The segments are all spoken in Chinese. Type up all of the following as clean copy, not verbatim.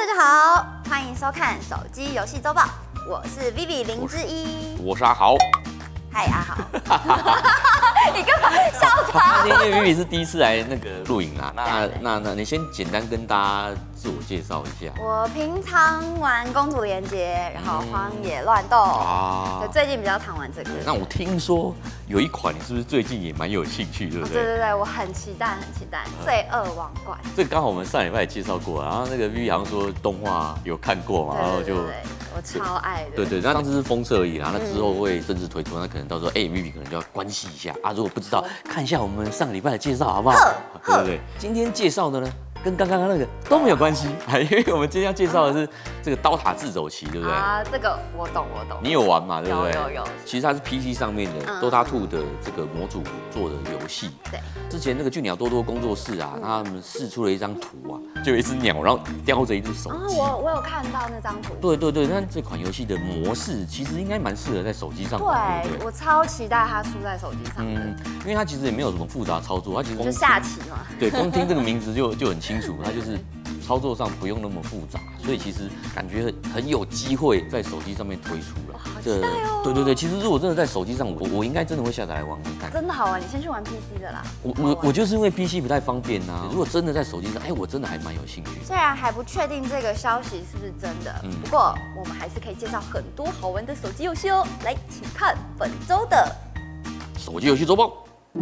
大家好，欢迎收看手机游戏周报，我是 Vivi 林之一， 我是阿豪。 嗨，阿豪，你干嘛笑场？ 因为 Vivi 是第一次来那个录影啊，那你先简单跟大家自我介绍一下。 我平常玩公主连结，然后荒野乱斗啊，最近比较常玩这个。 那我听说有一款，你是不是最近也蛮有兴趣，对不对？ 对，我很期待，罪恶王冠。 这刚好我们上礼拜也介绍过，然后那个 Vivi 好像说动画有看过嘛，然后就我超爱的。 对，那当时是封测而已啦，那之后会正式推出，那可能到时候Vivi 可能就要关心一下啊，如果不知道，看一下我们上个礼拜的介绍好不好？对不对？今天介绍的呢，跟刚刚那个都没有关系，因为我们今天要介绍的是这个刀塔自走棋，对不对？ 啊，这个我懂。 你有玩嘛？对不对？ 有。 其实它是 PC 上面的 Dota 2的这个模组做的游戏。 对。 之前那个俊鸟多多工作室啊，他们试出了一张图啊，就有一只鸟，然后叼着一只手机。 我有看到那张图。 对，那这款游戏的模式其实应该蛮适合在手机上玩。 对，我超期待它出在手机上。 因为它其实也没有什么复杂操作，它其实就下棋嘛。 对，光听这个名字就很清楚，它就是操作上不用那么复杂，所以其实感觉很有机会在手机上面推出了。 好期待哦！ 对，其实如果真的在手机上，我应该真的会下载来玩看看。 真的好玩，你先去玩 PC 的啦。 我就是因为 PC 不太方便啊。如果真的在手机上，我真的还蛮有兴趣。 虽然还不确定这个消息是不是真的，不过我们还是可以介绍很多好玩的手机游戏哦。来，请看本周的手机游戏周报。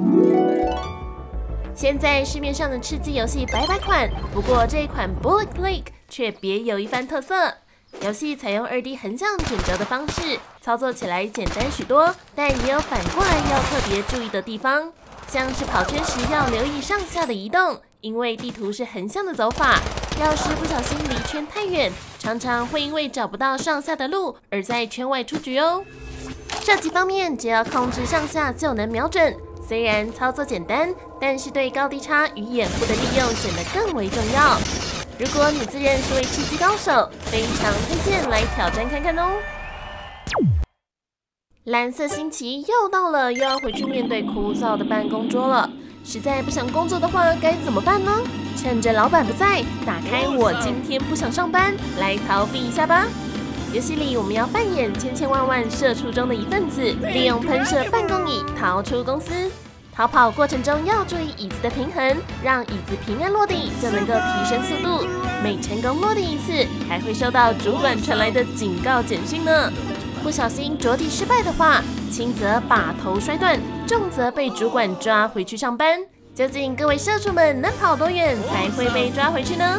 现在市面上的吃鸡游戏百款，不过这一款 Bullet Lake 却别有一番特色。游戏采用2D 横向卷轴的方式，操作起来简单许多，但也有反过来要特别注意的地方，像是跑圈时要留意上下的移动，因为地图是横向的走法，要是不小心离圈太远，常常会因为找不到上下的路而在圈外出局哦。射击方面，只要控制上下就能瞄准。虽然操作简单，但是对高低差与掩护的利用显得更为重要。如果你自认是位吃鸡高手，非常推荐来挑战看看哦。蓝色星期又到了，又要回去面对枯燥的办公桌了。实在不想工作的话，该怎么办呢？趁着老板不在，打开我今天不想上班，来逃避一下吧。游戏里我们要扮演千万社畜中的一份子，利用喷射办公椅逃出公司。逃跑过程中要注意椅子的平衡，让椅子平安落地就能够提升速度。每成功落地一次，还会收到主管传来的警告简讯呢。不小心着地失败的话，轻则把头摔断，重则被主管抓回去上班。究竟各位社畜们能跑多远才会被抓回去呢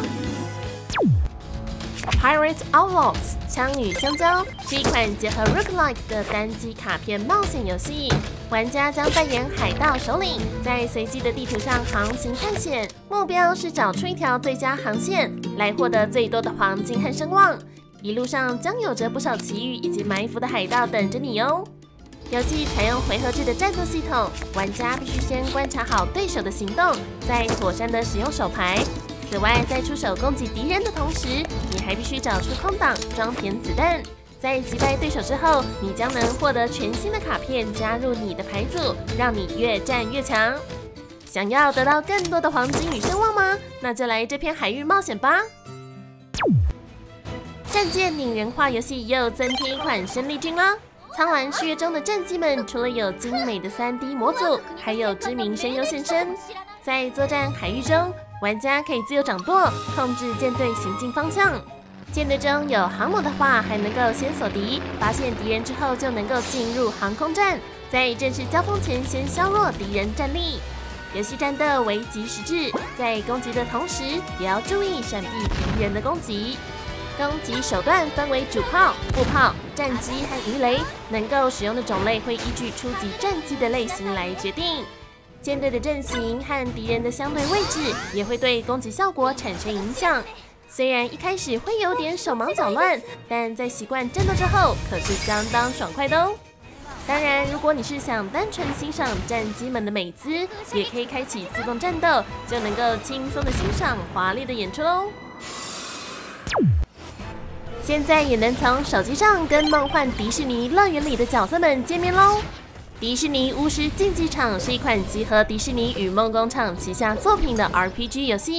？Pirate Outlaws 枪与香蕉是一款结合 roguelike 的单机卡片冒险游戏，玩家将扮演海盗首领，在随机的地图上航行探险，目标是找出一条最佳航线，来获得最多的黄金和声望。一路上将有着不少奇遇以及埋伏的海盗等着你哦。游戏采用回合制的战斗系统，玩家必须先观察好对手的行动，再妥善的使用手牌。此外，在出手攻击敌人的同时，你还必须找出空档装填子弹。在击败对手之后，你将能获得全新的卡片加入你的牌组，让你越战越强。想要得到更多的黄金与声望吗？那就来这片海域冒险吧！战舰拟人化游戏又增添一款生力军啦！苍蓝誓约中的战机们，除了有精美的3D 模组，还有知名声优现身。在作战海域中，玩家可以自由掌舵，控制舰队行进方向。舰队中有航母的话，还能够先锁敌，发现敌人之后就能够进入航空战，在正式交锋前先削弱敌人战力。游戏战斗为即时制，在攻击的同时也要注意闪避敌人的攻击。攻击手段分为主炮、副炮、战机和鱼雷，能够使用的种类会依据初级战机的类型来决定。舰队的阵型和敌人的相对位置也会对攻击效果产生影响。虽然一开始会有点手忙脚乱，但在习惯战斗之后，可是相当爽快的哦。当然，如果你是想单纯欣赏战机们的美姿，也可以开启自动战斗，就能够轻松的欣赏华丽的演出喽。现在也能从手机上跟梦幻迪士尼乐园里的角色们见面喽。迪士尼巫师竞技场是一款集合迪士尼与梦工厂旗下作品的 RPG 游戏，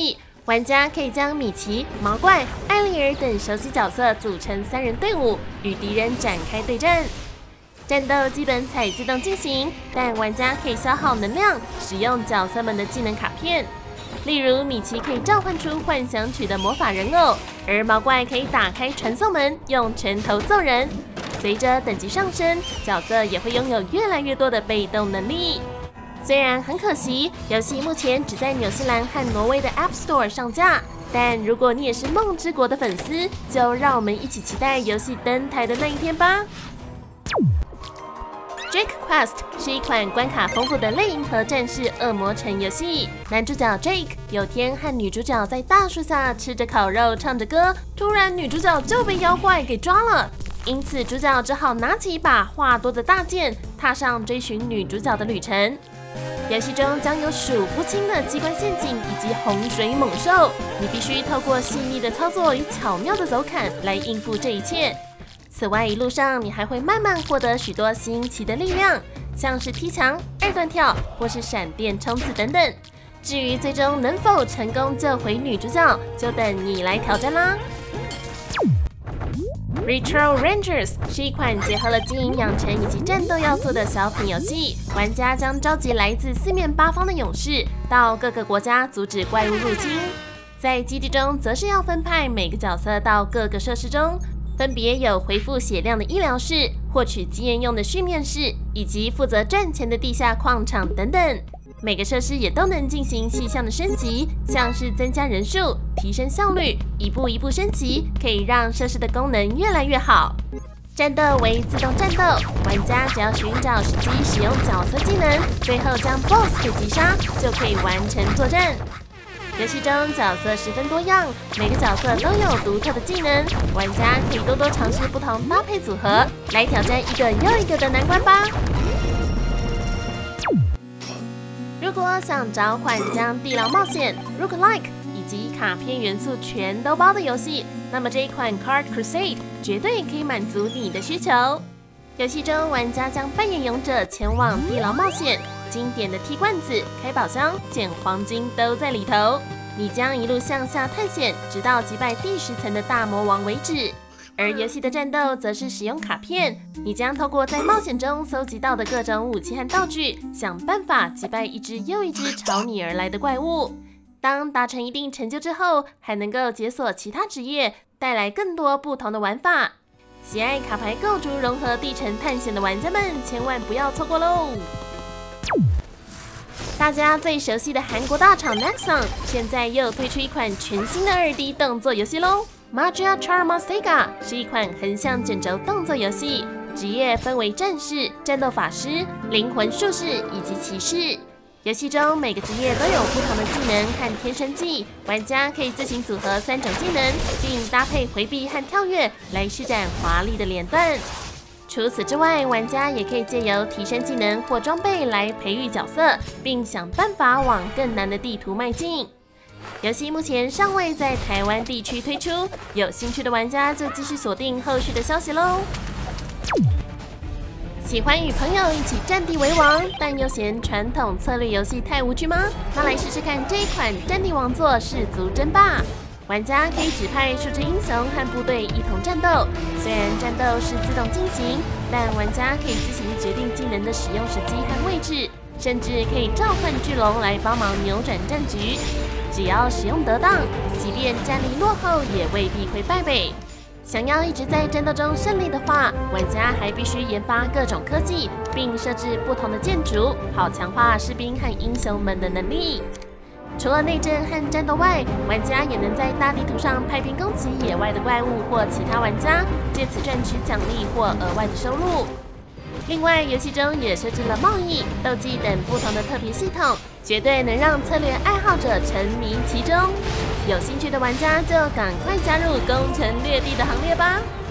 玩家可以将米奇、毛怪、艾丽儿等熟悉角色组成3人队伍，与敌人展开对战。战斗基本采自动进行，但玩家可以消耗能量，使用角色们的技能卡片。例如，米奇可以召唤出幻想曲的魔法人偶，而毛怪可以打开传送门，用拳头揍人。随着等级上升，角色也会拥有越来越多的被动能力。虽然很可惜，游戏目前只在纽西兰和挪威的 App Store 上架，但如果你也是梦之国的粉丝，就让我们一起期待游戏登台的那一天吧。Drake Quest 是一款关卡丰富的类银河战士恶魔城游戏。男主角 Drake 有天和女主角在大树下吃着烤肉，唱着歌，突然女主角就被妖怪给抓了。因此，主角只好拿起一把话多的大剑，踏上追寻女主角的旅程。游戏中将有数不清的机关陷阱以及洪水猛兽，你必须透过细腻的操作与巧妙的走砍来应付这一切。此外，一路上你还会慢慢获得许多新奇的力量，像是踢墙、2段跳或是闪电冲刺等等。至于最终能否成功救回女主角，就等你来挑战啦。Retro Rangers 是一款结合了经营养成以及战斗要素的小品游戏，玩家将召集来自4面8方的勇士到各个国家阻止怪物入侵。在基地中，则是要分派每个角色到各个设施中。分别有恢复血量的医疗室、获取经验用的训练室，以及负责赚钱的地下矿场等等。每个设施也都能进行细项的升级，像是增加人数、提升效率，一步一步升级，可以让设施的功能越来越好。战斗为自动战斗，玩家只要寻找时机使用角色技能，最后将 BOSS 给击杀，就可以完成作战。游戏中角色十分多样，每个角色都有独特的技能，玩家可以多多尝试不同搭配组合，来挑战一个又一个的难关吧。如果想找款将地牢冒险、roguelike 以及卡片元素全都包的游戏，那么这一款 Card Crusade 绝对可以满足你的需求。游戏中，玩家将扮演勇者前往地牢冒险。经典的踢罐子、开宝箱、捡黄金都在里头。你将一路向下探险，直到击败第10层的大魔王为止。而游戏的战斗则是使用卡片，你将透过在冒险中搜集到的各种武器和道具，想办法击败一只又一只朝你而来的怪物。当达成一定成就之后，还能够解锁其他职业，带来更多不同的玩法。喜爱卡牌构筑融合地城探险的玩家们，千万不要错过喽！大家最熟悉的韩国大厂 Nexon 现在又推出一款全新的2D 动作游戏喽。Magia Charma Saga 是一款横向卷轴动作游戏，职业分为战士、战斗法师、灵魂术士以及骑士。游戏中每个职业都有不同的技能和天生技，玩家可以自行组合3种技能，并搭配回避和跳跃来施展华丽的连段。除此之外，玩家也可以借由提升技能或装备来培育角色，并想办法往更难的地图迈进。游戏目前尚未在台湾地区推出，有兴趣的玩家就继续锁定后续的消息喽。喜欢与朋友一起占地为王，但又嫌传统策略游戏太无趣吗？那来试试看这一款占地王座氏族争霸。玩家可以指派数只英雄和部队一同战斗，虽然战斗是自动进行，但玩家可以自行决定技能的使用时机和位置，甚至可以召唤巨龙来帮忙扭转战局。只要使用得当，即便战力落后也未必会败北。想要一直在战斗中胜利的话，玩家还必须研发各种科技，并设置不同的建筑，好强化士兵和英雄们的能力。除了内政和战斗外，玩家也能在大地图上派兵攻击野外的怪物或其他玩家，借此赚取奖励或额外的收入。另外，游戏中也设置了贸易、斗技等不同的特别系统，绝对能让策略爱好者沉迷其中。有兴趣的玩家就赶快加入攻城略地的行列吧！